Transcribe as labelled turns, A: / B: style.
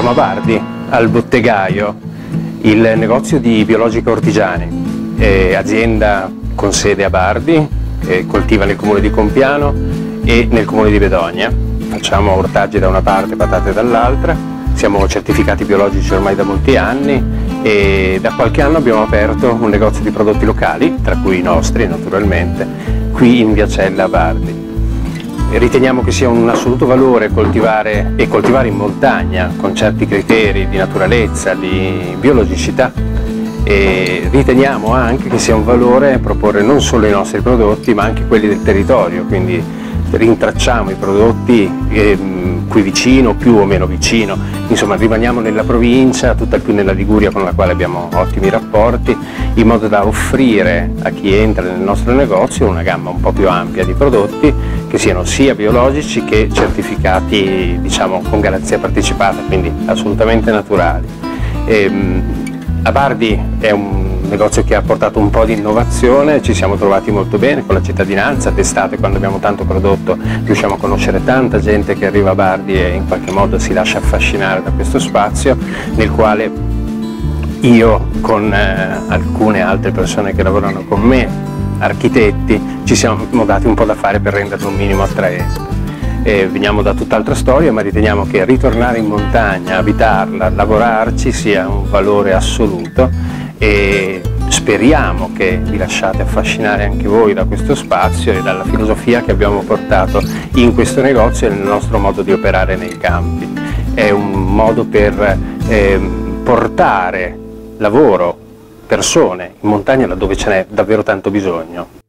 A: Siamo a Bardi, al Bottegaio, il negozio di Biologica Ortigiani, azienda con sede a Bardi, coltiva nel comune di Compiano e nel comune di Bedogna. Facciamo ortaggi da una parte, patate dall'altra, siamo certificati biologici ormai da molti anni e da qualche anno abbiamo aperto un negozio di prodotti locali, tra cui i nostri naturalmente, qui in via Cella a Bardi. Riteniamo che sia un assoluto valore coltivare in montagna con certi criteri di naturalezza, di biologicità, e riteniamo anche che sia un valore proporre non solo i nostri prodotti ma anche quelli del territorio, quindi rintracciamo i prodotti qui vicino, più o meno vicino, insomma rimaniamo nella provincia, tutt'al più nella Liguria con la quale abbiamo ottimi rapporti, in modo da offrire a chi entra nel nostro negozio una gamma un po' più ampia di prodotti che siano sia biologici che certificati, diciamo, con garanzia partecipata, quindi assolutamente naturali. A Bardi è un negozio che ha portato un po' di innovazione, ci siamo trovati molto bene con la cittadinanza, d'estate quando abbiamo tanto prodotto riusciamo a conoscere tanta gente che arriva a Bardi e in qualche modo si lascia affascinare da questo spazio nel quale io con alcune altre persone che lavorano con me, architetti, ci siamo dati un po' da fare per renderlo un minimo attraente. Veniamo da tutt'altra storia, ma riteniamo che ritornare in montagna, abitarla, lavorarci sia un valore assoluto e speriamo che vi lasciate affascinare anche voi da questo spazio e dalla filosofia che abbiamo portato in questo negozio e nel nostro modo di operare nei campi. È un modo per portare lavoro, persone in montagna laddove ce n'è davvero tanto bisogno.